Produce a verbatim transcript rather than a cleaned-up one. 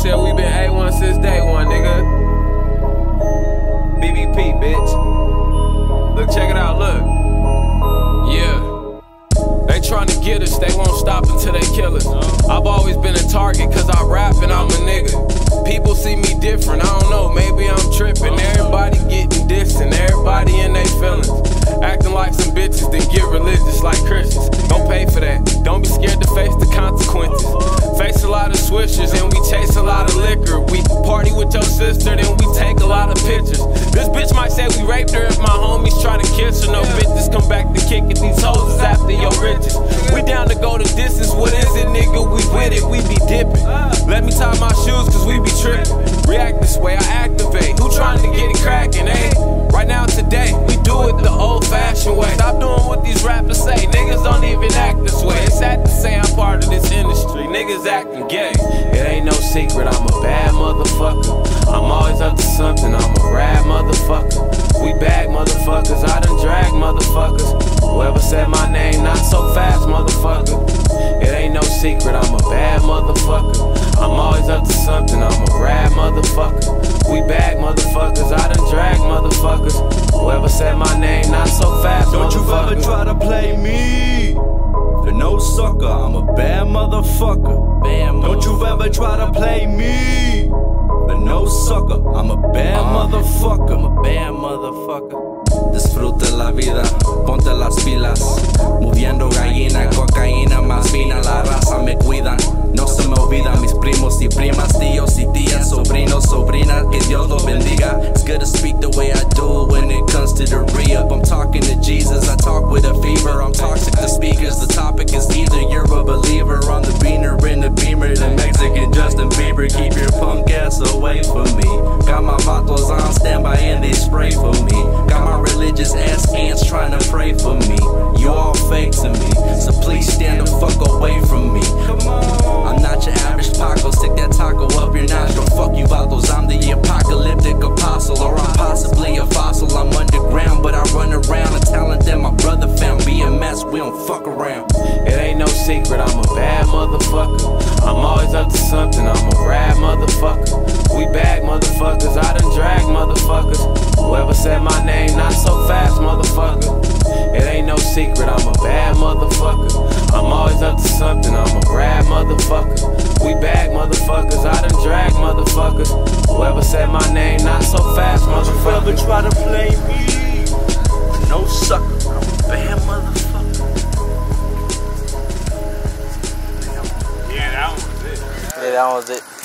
said we been A one since day one, nigga. B B P, bitch. Look, check it out, look. Yeah. They tryna get us, they won't stop until they kill us. I've always been a target, cause I rap and I'm a nigga. People see me different, I don't know, maybe I'm tripping. Everybody getting distant, everybody in they feelings. Acting like some bitches, then get religious like Christians. Don't pay for that, don't be scared to face the consequences. Face a lot of swishers and we chase a lot of liquor. We party with your sister, then we take a lot of pictures. This bitch might say we raped her if my homies try to kiss her. No bitches come back to kick it, these hoes is after your riches. We down to go the distance, what is it, nigga? We with it, we be dipping. Let me tie my shoes, cause we be tripping. React this way, I activate. Who trying to get it cracking, eh? Right now, today, we do it the old-fashioned way. Stop doing what these rappers say, niggas don't even act this way. It's sad to say I'm part of this industry, niggas acting gay. It ain't no secret, I'm a bad motherfucker. I'm always up to something, I'm a rad motherfucker. We bag motherfuckers, I done drag motherfuckers. Whoever said my name, not so fast, motherfucker. It ain't no secret, I'm a bad motherfucker. I'm always up to something, I'm a rad motherfucker. We bag motherfuckers, I done drag motherfuckers. Whoever said my name, not so fast, don't you ever try to play me. For no sucker, I'm a bad motherfucker. Bad motherfucker. Don't you ever try to play me. For no sucker, I'm a bad uh, motherfucker. I'm a bad motherfucker. Disfruta la vida, ponte las pilas. Moviendo gallina, cocaína más fina. La raza me cuidan, no se me olvidan. Mis primos y primas, tíos y tías, sobrinos, sobrinas, que Dios los bendiga. It's good to speak the way I do when it comes to the re-up. I'm talking to Jesus, I talk with a fever. I'm toxic to speakers, the topic is either you're a believer on the beaner in the beamer. The Mexican Justin Bieber, keep your punk ass away from me. Got my vatos on standby and they spray for me. Got my religious ass ants trying to pray for me. You all fake to me, so please stand the fuck away from me. Come on. I'm not your average Paco, stick that taco up your nostril. Fuck you vatos, I'm the apocalyptic apostle. Or I'm possibly a fossil, I'm underground, but I run around. A talent that my brother found. B M S, we don't fuck around. It ain't no secret, I'm a bad motherfucker. I'm always up to something, I'm a rad motherfucker. We bag motherfuckers, I done drag motherfuckers. Whoever said my name, not so fast, motherfucker. It ain't no secret, I'm a bad motherfucker. I'm always up to something, I'm a rad motherfucker. We bag motherfuckers, I done drag motherfuckers. Whoever said my name, not so fast, motherfucker. Don't you ever try to play me. No sucker, I'm a bad motherfucker. Yeah, that one was it. Yeah, that was it.